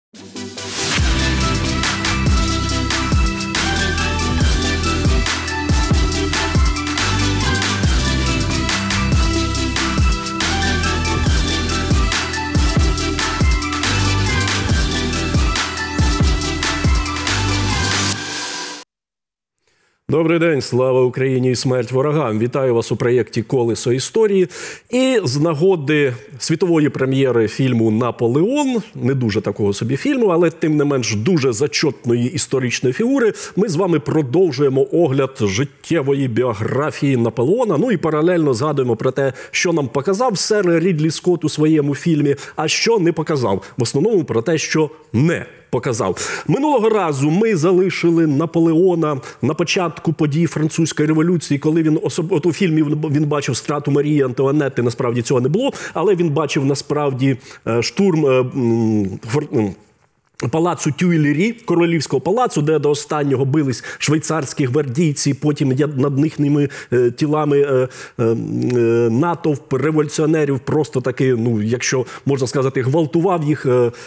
Добрий день, слава Україні і смерть ворогам. Вітаю вас у проєкті «Колесо історії». І з нагоди світової прем'єри фільму «Наполеон», не дуже такого собі фільму, але тим не менш дуже зачетної історичної фігури, ми з вами продовжуємо огляд життєвої біографії Наполеона. Ну і паралельно згадуємо про те, що нам показав сер Рідлі Скотт у своєму фільмі, а що не показав. В основному про те, що не показав. Минулого разу ми залишили Наполеона на початку подій Французької революції, коли він от у фільмі він бачив страту Марії Антуанетти, насправді цього не було, але він бачив насправді штурм палацу Тюйлері, королівського палацу, де до останнього бились швейцарські гвардійці, потім над їхніми тілами натовп революціонерів просто таки, ну, якщо можна сказати, гвалтував їх,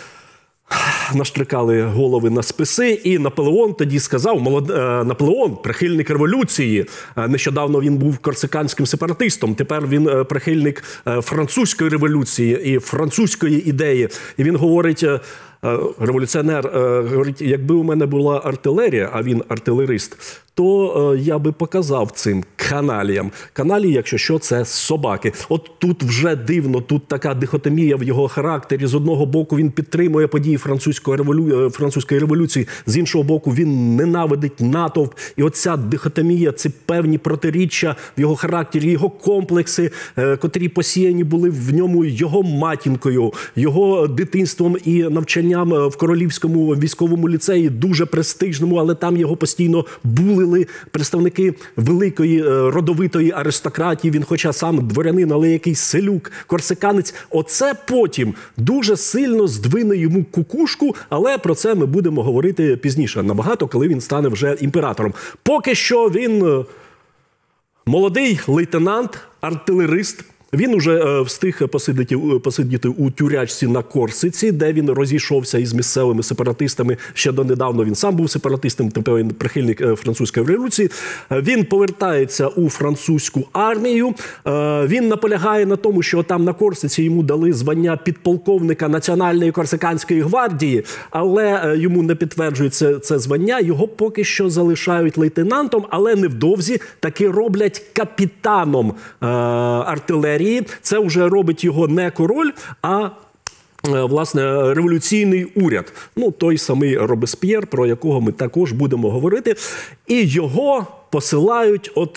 наштрикали голови на списи, і Наполеон тоді сказав, Наполеон – прихильник революції, нещодавно він був корсиканським сепаратистом, тепер він прихильник французької революції і французької ідеї. І він говорить, революціонер, говорить, якби у мене була артилерія, а він артилерист, то я би показав цим каналіям. Каналії, якщо що, це собаки. От тут вже дивно, тут така дихотомія в його характері. З одного боку він підтримує події французької революції, з іншого боку він ненавидить натовп. І оця дихотомія, ці певні протиріччя в його характері, його комплекси, котрі посіяні були в ньому його матінкою, його дитинством і навчанням в Королівському військовому ліцеї, дуже престижному, але там його постійно були представники великої родовитої аристократії, він хоча сам дворянин, але якийсь селюк, корсиканець. Оце потім дуже сильно здвине йому кукушку, але про це ми будемо говорити пізніше, набагато, коли він стане вже імператором. Поки що він молодий лейтенант, артилерист. Він уже встиг посидіти у тюрячці на Корсиці, де він розійшовся із місцевими сепаратистами. Ще донедавна він сам був сепаратистом, тепер він прихильник французької революції. Він повертається у французьку армію. Він наполягає на тому, що там на Корсиці йому дали звання підполковника Національної корсиканської гвардії, але йому не підтверджується це звання. Його поки що залишають лейтенантом, але невдовзі таки роблять капітаном артилерії. Це вже робить його не король, а власне революційний уряд. Ну, той самий Робесп'єр, про якого ми також будемо говорити. І його посилають от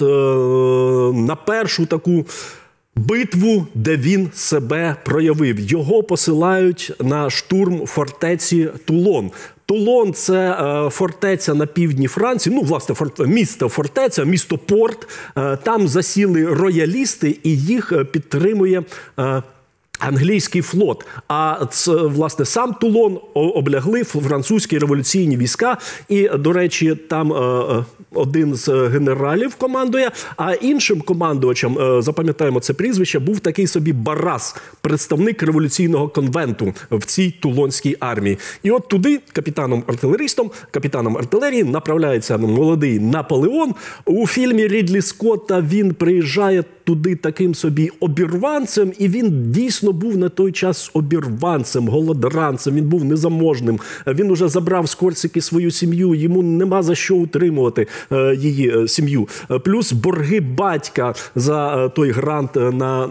на першу таку битву, де він себе проявив. Його посилають на штурм фортеці Тулон. Тулон – це фортеця на півдні Франції, ну, власне, місто-фортеця, місто-порт. Там засіли роялісти, і їх підтримує англійський флот. А, власне, сам Тулон облягли французькі революційні війська. І, до речі, там один з генералів командує, а іншим командувачем, запам'ятаємо це прізвище, був такий собі Баррас, представник революційного конвенту в цій тулонській армії. І от туди капітаном-артилеристом, капітаном артилерії направляється молодий Наполеон. У фільмі Рідлі Скотта він приїжджає туди таким собі обірванцем, і він дійсно був на той час обірванцем, голодранцем, він був незаможним. Він уже забрав з Корсики свою сім'ю, йому нема за що утримувати її сім'ю. Плюс борги батька за той грант на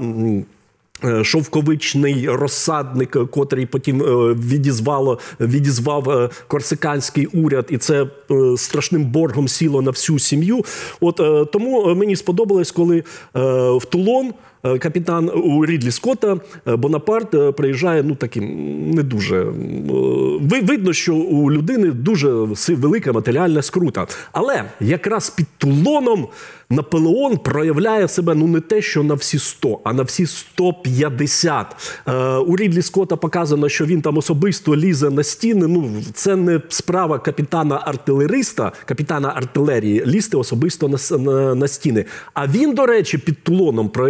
шовковичний розсадник, котрий потім відізвав корсиканський уряд, і це страшним боргом сіло на всю сім'ю. От тому мені сподобалось, коли в Тулон капітан у Рідлі Скотта Бонапарт приїжджає, ну, таким не дуже... Видно, що у людини дуже велика матеріальна скрута. Але якраз під Тулоном Наполеон проявляє себе, ну, не те, що на всі 100, а на всі 150. У Рідлі Скотта показано, що він там особисто лізе на стіни. Ну, це не справа капітана-артилериста, капітана артилерії, лізти особисто на стіни. А він, до речі, під Тулоном проявив себе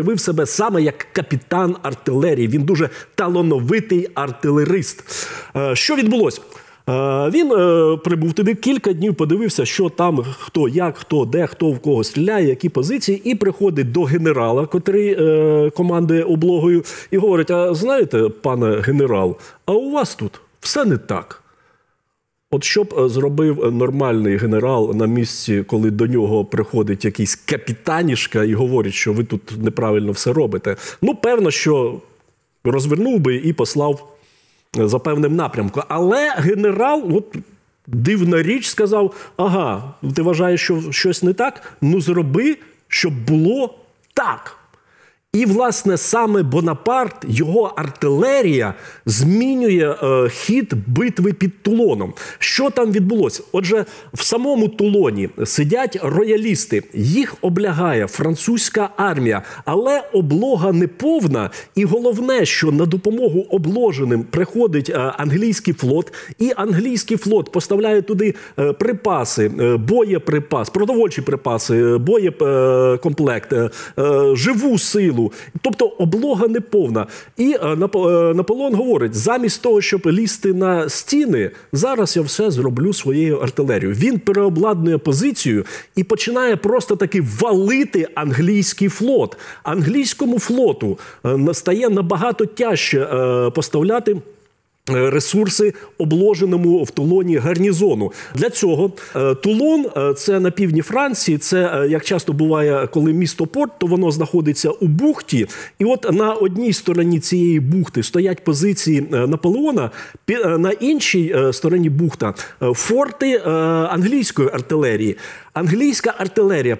себе саме як капітан артилерії. Він дуже талановитий артилерист. Що відбулося? Він прибув туди, кілька днів подивився, що там, хто, як, хто, де, хто в кого стріляє, які позиції, і приходить до генерала, котрий командує облогою, і говорить: а знаєте, пане генерал, а у вас тут все не так. От що б зробив нормальний генерал на місці, коли до нього приходить якийсь капітанішка і говорить, що ви тут неправильно все робите? Ну, певно, що розвернув би і послав за певним напрямком. Але генерал, от дивна річ, сказав: ага, ти вважаєш, що щось не так? Ну, зроби, щоб було так. І, власне, саме Бонапарт, його артилерія змінює хід битви під Тулоном. Що там відбулося? Отже, в самому Тулоні сидять роялісти, їх облягає французька армія, але облога неповна, і головне, що на допомогу обложеним приходить англійський флот, і англійський флот поставляє туди припаси, боєприпас, продовольчі припаси, боєкомплект, живу силу. Тобто облога неповна. І Наполеон говорить: замість того, щоб лізти на стіни, зараз я все зроблю своєю артилерією. Він переобладнує позицію і починає просто таки валити англійський флот. Англійському флоту стає набагато тяжче поставляти ресурси обложеному в Тулоні гарнізону. Для цього Тулон – це на півдні Франції, це, як часто буває, коли місто-порт, то воно знаходиться у бухті. І от на одній стороні цієї бухти стоять позиції Наполеона, на іншій стороні бухта – форти англійської артилерії. Англійська артилерія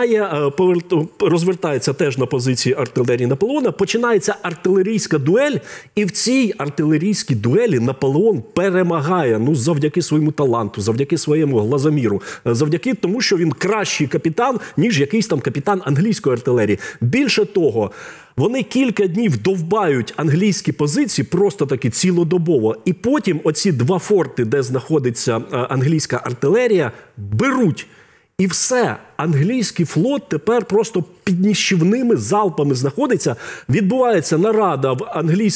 розвертається теж на позиції артилерії Наполеона, починається артилерійська дуель, і в цій артилерійській дуелі Наполеон перемагає, ну, завдяки своєму таланту, завдяки своєму глазоміру, завдяки тому, що він кращий капітан, ніж якийсь там капітан англійської артилерії. Більше того, вони кілька днів довбають англійські позиції просто таки цілодобово. І потім оці два форти, де знаходиться англійська артилерія, беруть. І все, англійський флот тепер просто під ніщівними залпами знаходиться. Відбувається нарада в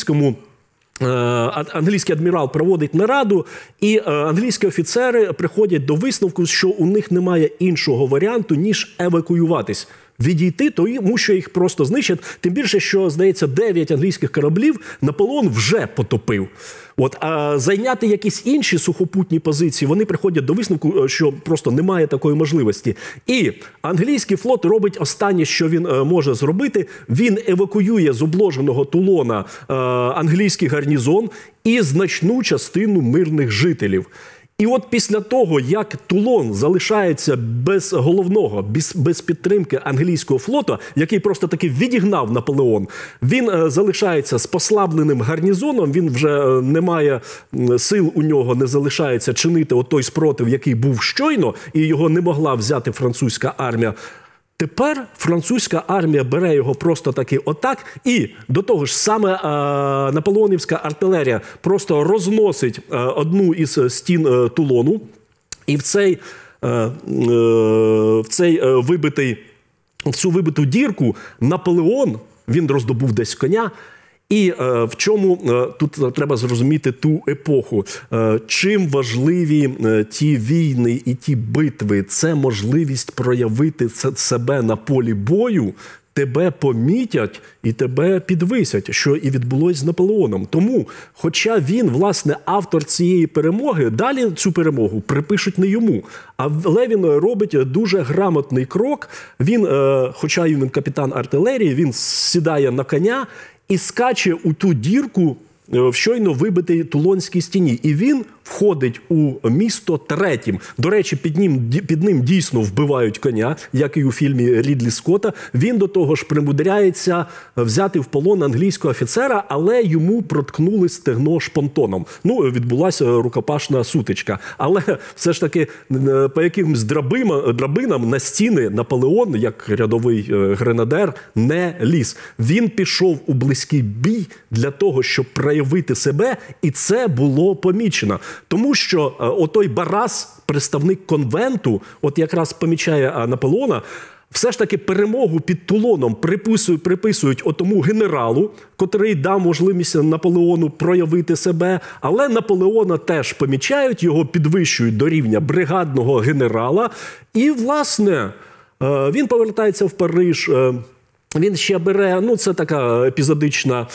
англійський адмірал проводить нараду, і англійські офіцери приходять до висновку, що у них немає іншого варіанту, ніж евакуюватись. Відійти, тому що їх просто знищать. Тим більше, що, здається, 9 англійських кораблів Наполеон вже потопив. А зайняти якісь інші сухопутні позиції, вони приходять до висновку, що просто немає такої можливості. І англійський флот робить останнє, що він може зробити. Він евакуює з обложеного Тулона англійський гарнізон і значну частину мирних жителів. І от після того, як Тулон залишається без головного, без підтримки англійського флоту, який просто таки відігнав Наполеон, він залишається з послабленим гарнізоном, він вже не має сил, у нього не залишається чинити той спротив, який був щойно, і його не могла взяти французька армія. Тепер французька армія бере його просто таки отак, і до того ж саме наполеонівська артилерія просто розносить одну із стін Тулону, і в цю вибиту дірку Наполеон, він роздобув десь коня. І в чому тут треба зрозуміти ту епоху? Чим важливі ті війни і ті битви? Це можливість проявити себе на полі бою, тебе помітять і тебе підвисять, що і відбулось з Наполеоном. Тому, хоча він, власне, автор цієї перемоги, далі цю перемогу припишуть не йому. Але він робить дуже грамотний крок. Він, хоча він капітан артилерії, він сідає на коня і скаче у ту дірку в щойно вибитій Тулонській стіні. І він входить у місто третім. До речі, під ним дійсно вбивають коня, як і у фільмі Рідлі Скотта. Він до того ж примудряється взяти в полон англійського офіцера, але йому проткнули стегно шпонтоном. Ну, відбулася рукопашна сутичка. Але все ж таки по якимось драбинам на стіни Наполеон, як рядовий гренадер, не ліз. Він пішов у близький бій для того, щоб проявити себе, і це було помічено. Тому що отой Барас, представник конвенту, от якраз помічає Наполеона, все ж таки перемогу під Тулоном приписують отому генералу, котрий дав можливість Наполеону проявити себе, але Наполеона теж помічають, його підвищують до рівня бригадного генерала, і, власне, він повертається в Париж. Він ще бере, ну це така епізодична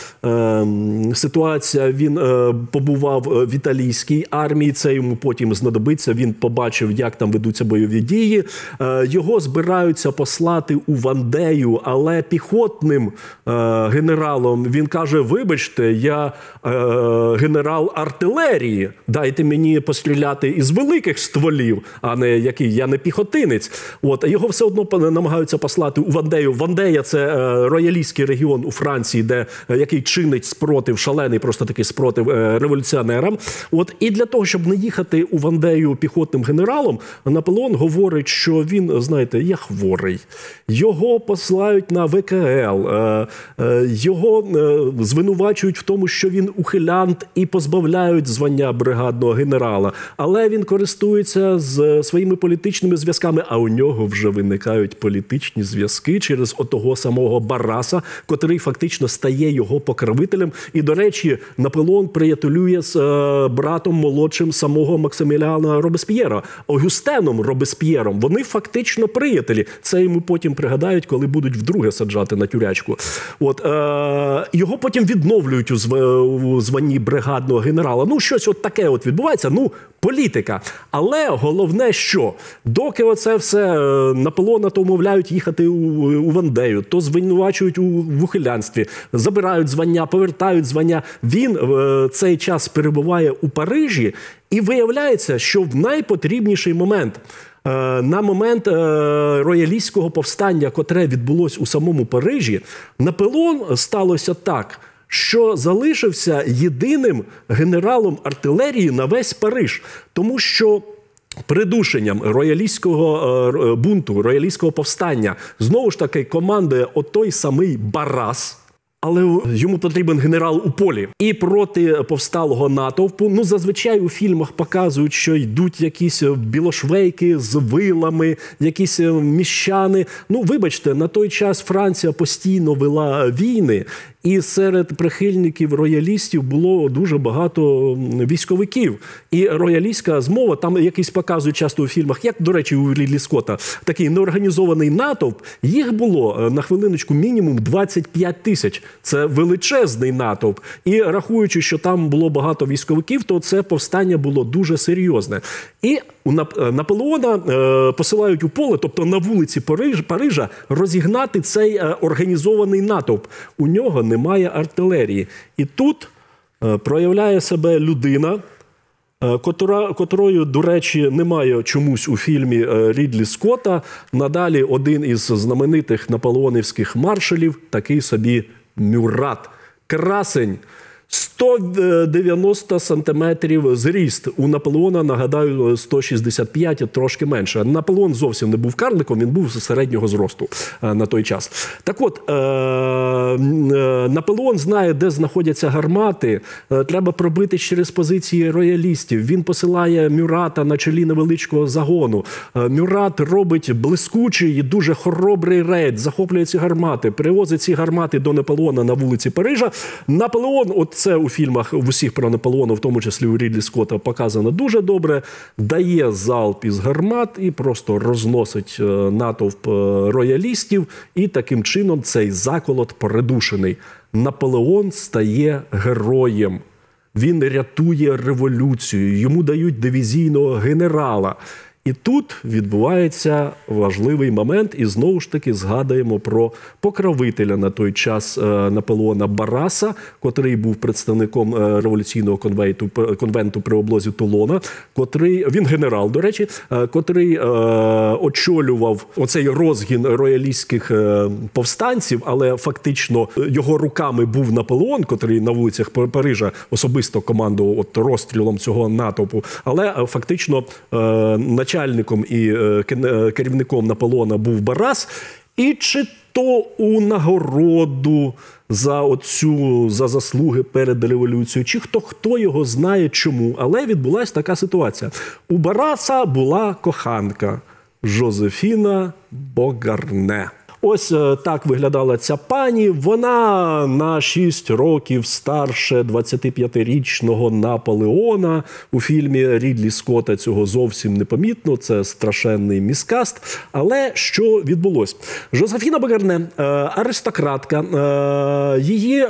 ситуація, він побував в італійській армії, це йому потім знадобиться, він побачив, як там ведуться бойові дії. Його збираються послати у Вандею, але піхотним генералом він каже, вибачте, я генерал артилерії, дайте мені постріляти із великих стволів, а не який, я не піхотинець. От, його все одно намагаються послати у Вандею. Вандея – це роялістський регіон у Франції, який чинить спротив, шалений просто такий спротив революціонерам. От, і для того, щоб не їхати у Вандею піхотним генералом, Наполеон говорить, що він, знаєте, є хворий. Його посилають на ВКЛ, його звинувачують в тому, що він ухилянт і позбавляють звання бригадного генерала. Але він користується своїми політичними зв'язками, а у нього вже виникають політичні зв'язки через отого самого Барраса, котрий фактично стає його покровителем. І, до речі, Наполеон приятелює з братом молодшим самого Максиміліана Робесп'єра, Огюстеном Робесп'єром. Вони фактично приятелі. Це йому потім пригадають, коли будуть вдруге саджати на тюрячку. От, його потім відновлюють у званні бригадного генерала. Ну, щось от таке от відбувається. Ну, політика. Але головне, що доки оце все Наполеона то умовляють їхати у Вандею, то звинувачують у ухилянстві, забирають звання, повертають звання. Він цей час перебуває у Парижі, і виявляється, що в найпотрібніший момент, на момент роялістського повстання, котре відбулось у самому Парижі, Наполеон сталося так, що залишився єдиним генералом артилерії на весь Париж. Тому що придушенням роялістського бунту, роялістського повстання, знову ж таки командує отой самий Баррас, але йому потрібен генерал у полі. І проти повсталого натовпу, ну, зазвичай у фільмах показують, що йдуть якісь білошвейки з вилами, якісь міщани. Ну, вибачте, на той час Франція постійно вела війни, і серед прихильників роялістів було дуже багато військовиків. І роялістська змова, там якийсь показують часто у фільмах, як, до речі, у Рідлі Скотта, такий неорганізований натовп, їх було, на хвилиночку, мінімум 25 тисяч. Це величезний натовп. І рахуючи, що там було багато військовиків, то це повстання було дуже серйозне. І у Наполеона посилають у поле, тобто на вулиці Парижа, розігнати цей організований натовп. У нього немає артилерії. І тут проявляє себе людина, котрою, до речі, немає чомусь у фільмі Рідлі Скотта. Надалі один із знаменитих наполеонівських маршалів, такий собі Мюрат. Красень. 190 сантиметрів зріст. У Наполеона, нагадаю, 165, трошки менше. Наполеон зовсім не був карликом, він був середнього зросту на той час. Так от, Наполеон знає, де знаходяться гармати. Треба пробити через позиції роялістів. Він посилає Мюрата на чолі невеличкого загону. Мюрат робить блискучий і дуже хоробрий рейд, захоплює ці гармати, привозить ці гармати до Наполеона на вулиці Парижа. Наполеон, от це у фільмах в усіх про Наполеона, в тому числі у Рідлі Скотта, показано дуже добре, дає залп із гармат і просто розносить натовп роялістів, і таким чином цей заколот придушений. Наполеон стає героєм. Він рятує революцію, йому дають дивізійного генерала. І тут відбувається важливий момент, і знову ж таки згадаємо про покровителя на той час Наполеона Барраса, котрий був представником революційного конвенту при облозі Тулона, він генерал, до речі, котрий очолював оцей розгін роялістських повстанців, але фактично його руками був Наполеон, котрий на вулицях Парижа особисто командував розстрілом цього натовпу, але фактично начальником і керівником Наполеона був Баррас, і чи то у нагороду за заслуги перед революцією, чи хто його знає чому, але відбулася така ситуація. У Барраса була коханка. Жозефіна Богарне. Ось так виглядала ця пані. Вона на 6 років старше 25-річного Наполеона. У фільмі Рідлі Скотта цього зовсім не помітно. Це страшенний міскаст. Але що відбулось? Жозефіна Богарне – аристократка. Її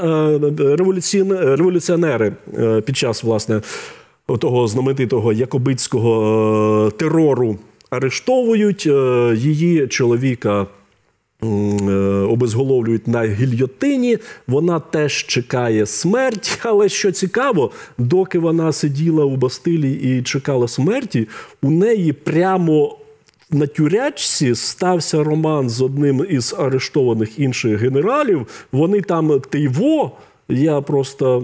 революціонери під час, власне, того знаменитого якобитського терору арештовують. Її чоловіка обезголовлюють на гільйотині, вона теж чекає смерті, але що цікаво, доки вона сиділа у Бастилії і чекала смерті, у неї прямо на тюрячці стався роман з одним із арештованих інших генералів, вони там я просто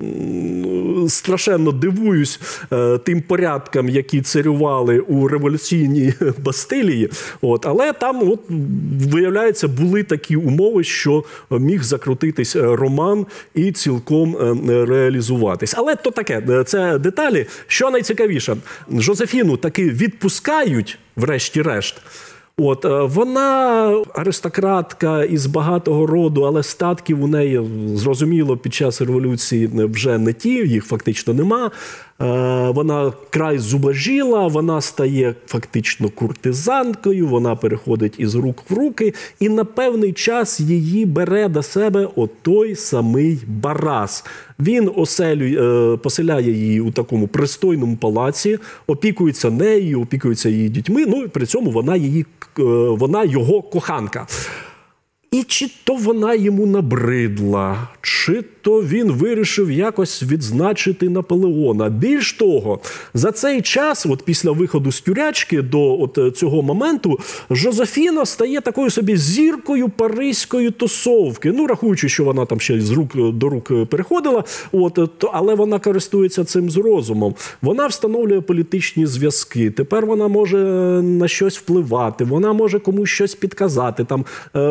страшенно дивуюсь тим порядкам, які царювали у революційній Бастилії. Але там, виявляється, були такі умови, що міг закрутитись роман і цілком реалізуватись. Але то таке, це деталі. Що найцікавіше, Жозефіну таки відпускають, врешті-решт. Вона аристократка із багатого роду, але статків у неї, зрозуміло, під час революції вже не ті, їх фактично нема. Вона край зубожіла, вона стає фактично куртизанкою, вона переходить із рук в руки, і на певний час її бере до себе отой самий Барас. Він поселяє її у такому пристойному палаці, опікується нею, опікується її дітьми, і при цьому вона його коханка. І чи то вона йому набридла, чи то він вирішив якось відзначити Наполеона. Більш того, за цей час, після виходу з тюрячки до цього моменту, Жозефіна стає такою собі зіркою паризької тусовки. Рахуючи, що вона там ще з рук до рук переходила, але вона користується цим з розумом. Вона встановлює політичні зв'язки. Тепер вона може на щось впливати, вона може комусь щось підказати, там,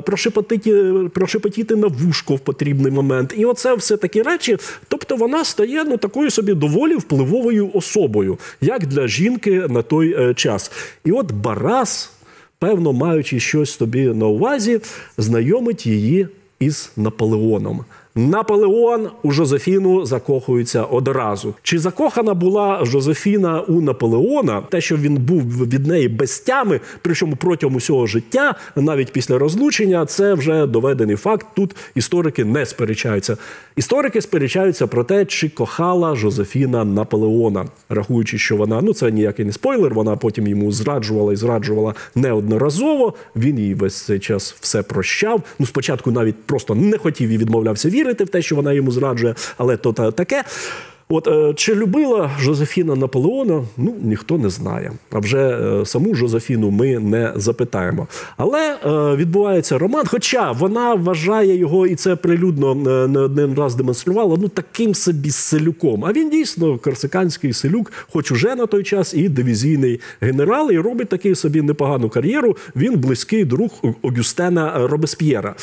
прошепотіти на вушко в потрібний момент. І оце все такі речі. Тобто вона стає такою собі доволі впливовою особою, як для жінки на той час. І Барас, певно, маючи щось тобі на увазі, знайомить її із Наполеоном. Наполеон у Жозефіну закохується одразу. Чи закохана була Жозефіна у Наполеона? Те, що він був від неї без тями, причому протягом усього життя, навіть після розлучення, це вже доведений факт. Тут історики не сперечаються. Історики сперечаються про те, чи кохала Жозефіна Наполеона. Рахуючи, що вона, це ніякий не спойлер, вона потім йому зраджувала неодноразово. Він їй весь цей час все прощав. Спочатку навіть просто не хотів і відмовлявся вірити в те, що вона йому зраджує, але то таке. Чи любила Жозефіна Наполеона, ніхто не знає. А вже саму Жозефіну ми не запитаємо. Але відбувається роман, хоча вона вважає його, і це прилюдно не один раз демонструвала, таким собі селюком. А він дійсно корсиканський селюк, хоч уже на той час і дивізійний генерал, і робить такий собі непогану кар'єру. Він близький друг Огюстена Робесп'єра.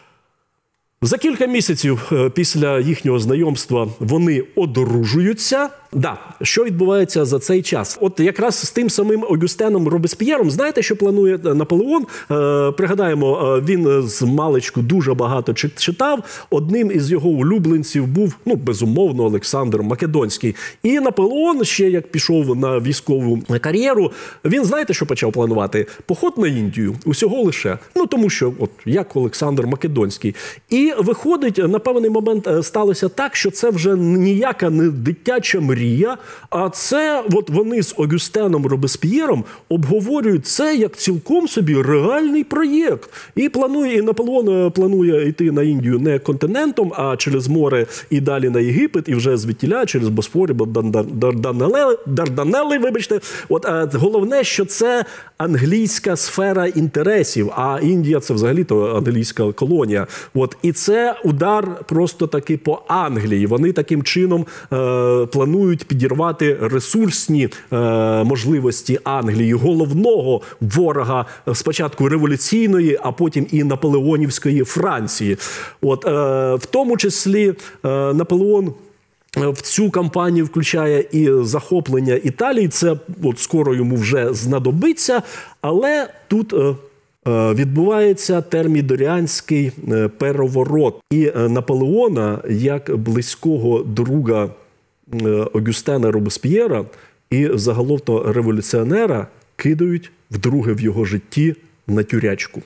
За кілька місяців після їхнього знайомства вони одружуються. Що відбувається за цей час? Якраз з тим самим Огюстеном Робесп'єром, знаєте, що планує Наполеон? Пригадаємо, він з маличку дуже багато читав. Одним із його улюбленців був, безумовно, Олександр Македонський. І Наполеон, ще як пішов на військову кар'єру, він, знаєте, що почав планувати? Поход на Індію. Усього лише. Тому що, як Олександр Македонський. І виходить, на певний момент сталося так, що це вже ніяка не дитяча мрія, а це вони з Огюстеном Робесп'єром обговорюють це як цілком собі реальний проєкт. І Наполеон планує йти на Індію не континентом, а через море і далі на Єгипет, і вже звідтіля через Босфор, Дарданели, вибачте. Головне, що це англійська сфера інтересів, а Індія – це взагалі-то англійська колонія. І це удар просто таки по Англії. Вони таким чином планують підірвати ресурсні можливості Англії, головного ворога спочатку революційної, а потім і наполеонівської Франції. В тому числі Наполеон в цю кампанію включає і захоплення Італії. Це от скоро йому вже знадобиться, але тут відбувається термідоріанський переворот. І Наполеона, як близького друга Огюстена Робесп'єра і загалом-то революціонера, кидають вдруге в його житті на тюрячку.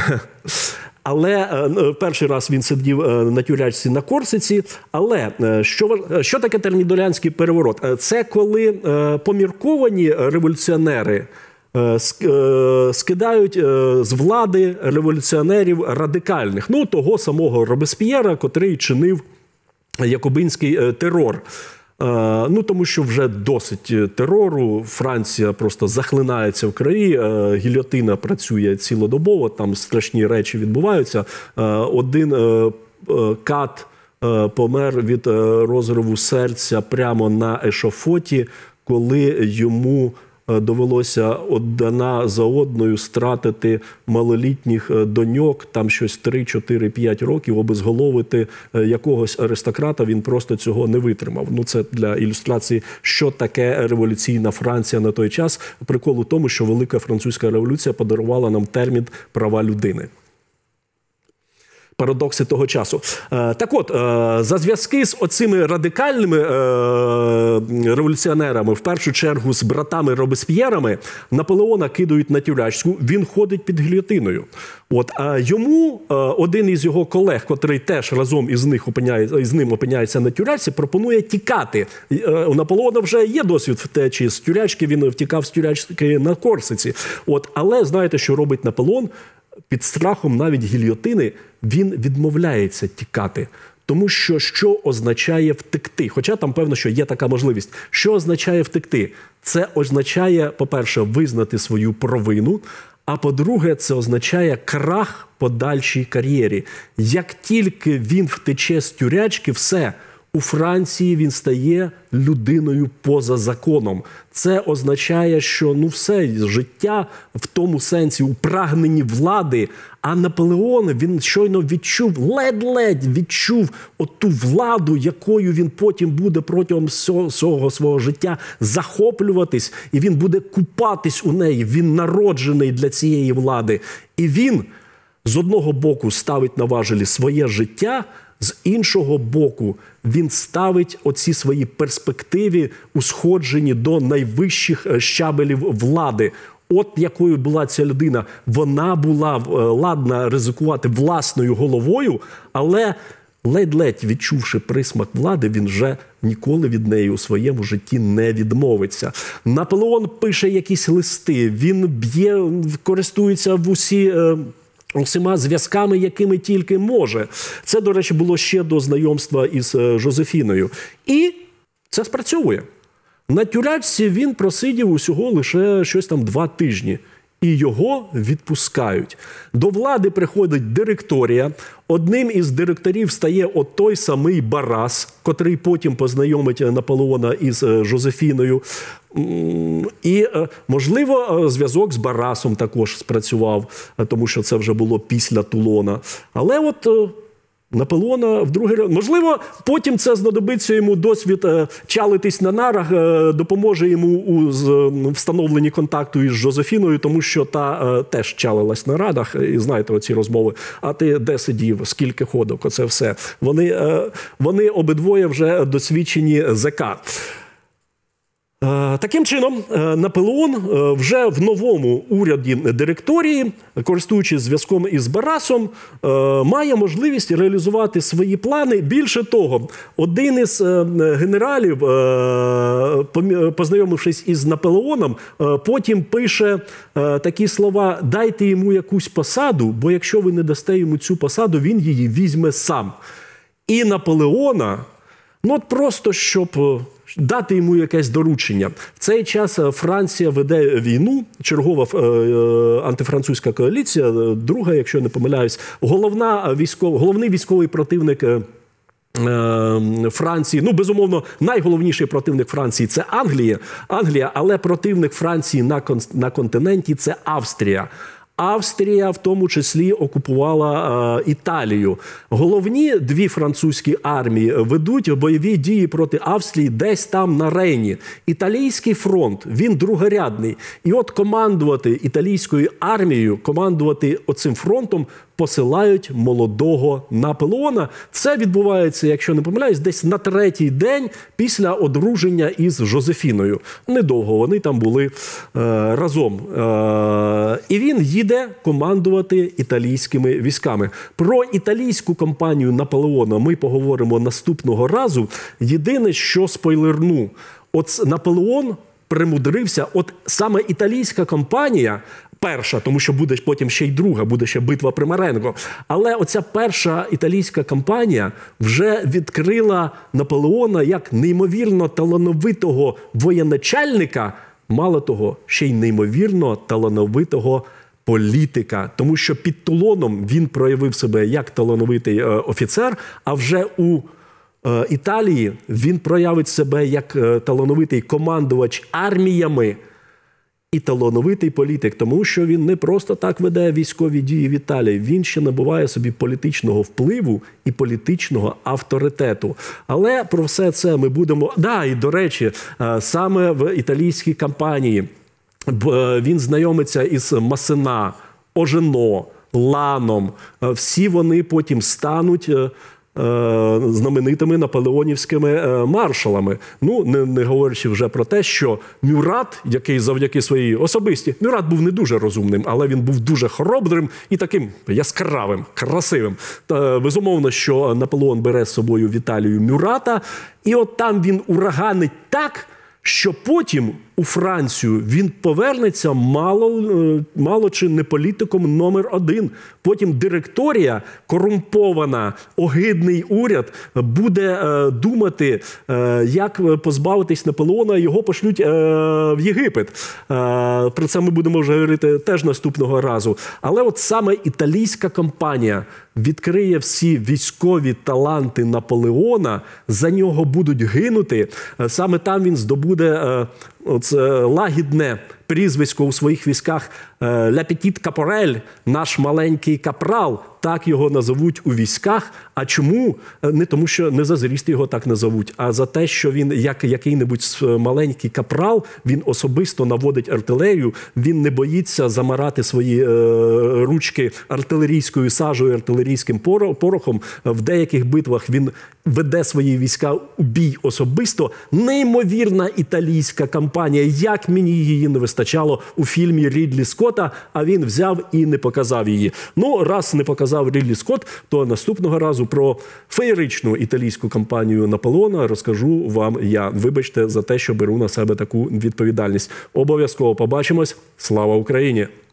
Але перший раз він сидів на тюрячці на Корсиці. Але що таке термідоріанський переворот? Це коли помірковані революціонери скидають з влади революціонерів радикальних. Ну, того самого Робесп'єра, котрий чинив якобинський терор. Ну, тому що вже досить терору, Франція просто захлинається в крові, гільйотина працює цілодобово, там страшні речі відбуваються. Один кат помер від розриву серця прямо на ешафоті, коли йому довелося одна за одною стратити малолітніх доньок, там щось 3-4-5 років, обезголовити якогось аристократа, він просто цього не витримав. Ну, це для ілюстрації, що таке революційна Франція на той час. Прикол у тому, що Велика Французька революція подарувала нам термін «права людини». Парадокси того часу. Так от, за зв'язки з оцими радикальними революціонерами, в першу чергу з братами Робесп'єрами, Наполеона кидають на тюрячку, він ходить під гільйотиною. От, а йому один із його колег, котрий теж разом із ним опиняється на тюрячці, пропонує тікати. У Наполеона вже є досвід втечі з тюрячки, він втікав з тюрячки на Корсиці. От, але знаєте, що робить Наполеон? Під страхом навіть гільйотини він відмовляється тікати. Тому що означає втекти? Хоча там, певно, що є така можливість. Що означає втекти? Це означає, по-перше, визнати свою провину, а по-друге, це означає крах подальшій кар'єрі. Як тільки він втече з тюрячки, все, у Франції він стає людиною поза законом. Це означає, що все, життя в тому сенсі, у прагненні влади, а Наполеон, він щойно відчув, ледь-ледь відчув оту владу, якою він потім буде протягом всього свого життя захоплюватись, і він буде купатись у неї, він народжений для цієї влади. І він, з одного боку, ставить на важелі своє життя, з іншого боку, він ставить оці свої перспективи у сходженні до найвищих щабелів влади. От якою була ця людина. Вона була ладна ризикувати власною головою, але ледь-ледь відчувши присмак влади, він вже ніколи від неї у своєму житті не відмовиться. Наполеон пише якісь листи, він користується усіма зв'язками, якими тільки може. Це, до речі, було ще до знайомства із Жозефіною. І це спрацьовує. На тюрячці він просидів усього лише щось там 2 тижні. І його відпускають. До влади приходить директорія. Одним із директорів стає той самий Баррас, котрий потім познайомить Наполеона із Жозефіною. І, можливо, зв'язок з Баррасом також спрацював, тому що це вже було після Тулона. Але от Наполеона вдруге... Можливо, потім це знадобиться йому досвід чалитись на нарах, допоможе йому у встановленні контакту із Жозефіною, тому що та теж чалилась на радах, і знаєте оці розмови, а ти де сидів, скільки ходок, оце все. Вони обидвоє вже досвідчені ЗК. Таким чином, Наполеон вже в новому уряді директорії, користуючись зв'язком із Баррасом, має можливість реалізувати свої плани. Більше того, один із генералів, познайомившись із Наполеоном, потім пише такі слова: «Дайте йому якусь посаду, бо якщо ви не дасте йому цю посаду, він її візьме сам». І Наполеона, просто щоб дати йому якесь доручення. В цей час Франція веде війну, чергова антифранцузька коаліція, друга, якщо не помиляюсь, головний військовий противник Франції, безумовно, найголовніший противник Франції – це Англія, але противник Франції на континенті – це Австрія. Австрія в тому числі окупувала Італію. Головні дві французькі армії ведуть бойові дії проти Австрії десь там на Рейні. Італійський фронт, він другорядний. І от командувати італійською армією, командувати оцим фронтом посилають молодого Наполеона. Це відбувається, якщо не помиляюсь, десь на 3-й день після одруження із Жозефіною. Недовго вони там були разом. І він їде командувати італійськими військами. Про італійську кампанію Наполеона ми поговоримо наступного разу. Єдине, що спойлерну, от Наполеон примудрився, от саме італійська кампанія, перша, тому що буде потім ще й друга, буде ще битва при Маренго. Але оця перша італійська кампанія вже відкрила Наполеона як неймовірно талановитого воєначальника, мало того, ще й неймовірно талановитого політика. Тому що під Тулоном він проявив себе як талановитий офіцер, а вже у Італії він проявить себе як талановитий командувач арміями і талановитий політик, тому що він не просто так веде військові дії в Італії, він ще набуває собі політичного впливу і політичного авторитету. Але про все це ми будемо... І, до речі, саме в італійській кампанії він знайомиться із Массена, Ожено, Ланом. Всі вони потім стануть знаменитими наполеонівськими маршалами. Ну, не говорячи вже про те, що Мюрат, який завдяки своїй особисті... Мюрат був не дуже розумним, але він був дуже хоробрим і таким яскравим, красивим. Безумовно, що Наполеон бере з собою в Італію Мюрата, і от там він ураганить так, що потім у Францію він повернеться мало чи не політиком номер 1. Потім директорія, корумпована, огидний уряд, буде думати, як позбавитись Наполеона, його пошлють в Єгипет. Про це ми будемо вже говорити теж наступного разу. Але от саме італійська кампанія відкриє всі військові таланти Наполеона, за нього будуть гинути. Саме там він здобуде лагідне прізвисько у своїх військах «Ля Петіт Капорель», наш маленький капрал, так його назовуть у військах. А чому? Не тому, що не за зріст його так назовуть, а за те, що він, як який-небудь маленький капрал, він особисто наводить артилерію, він не боїться замарати свої ручки артилерійською сажею, артилерійським порохом. В деяких битвах він веде свої війська у бій особисто. Неймовірна італійська кампанія. Як мені її не вистачало у фільмі Рідлі Скотта, а він взяв і не показав її. Ну, раз не показав Рідлі Скотт, то наступного разу про феєричну італійську кампанію Наполеона розкажу вам я. Вибачте за те, що беру на себе таку відповідальність. Обов'язково побачимось. Слава Україні!